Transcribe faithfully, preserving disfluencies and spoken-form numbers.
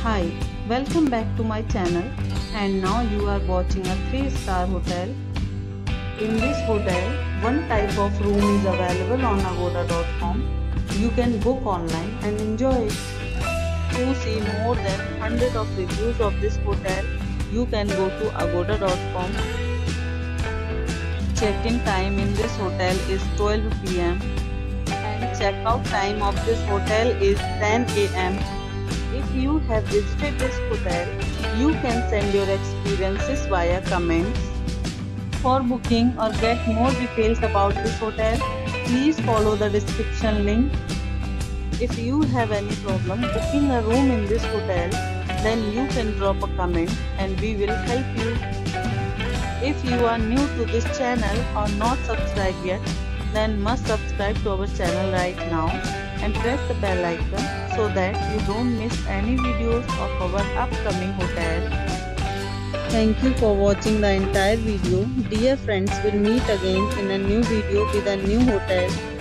Hi, welcome back to my channel, and now you are watching a three star hotel. In this hotel, one type of room is available on agoda dot com. You can book online and enjoy it. To see more than one hundred of reviews of this hotel, you can go to agoda dot com. Check-in time in this hotel is twelve p m and check-out time of this hotel is ten a m If you have visited this hotel, you can send your experiences via comments. For booking or get more details about this hotel, please follow the description link. If you have any problem booking a room in this hotel, then you can drop a comment and we will help you. If you are new to this channel or not subscribed yet, then must subscribe to our channel right now and press the bell icon so that you don't miss any videos of our upcoming hotel. Thank you for watching the entire video. Dear friends, we'll meet again in a new video with a new hotel.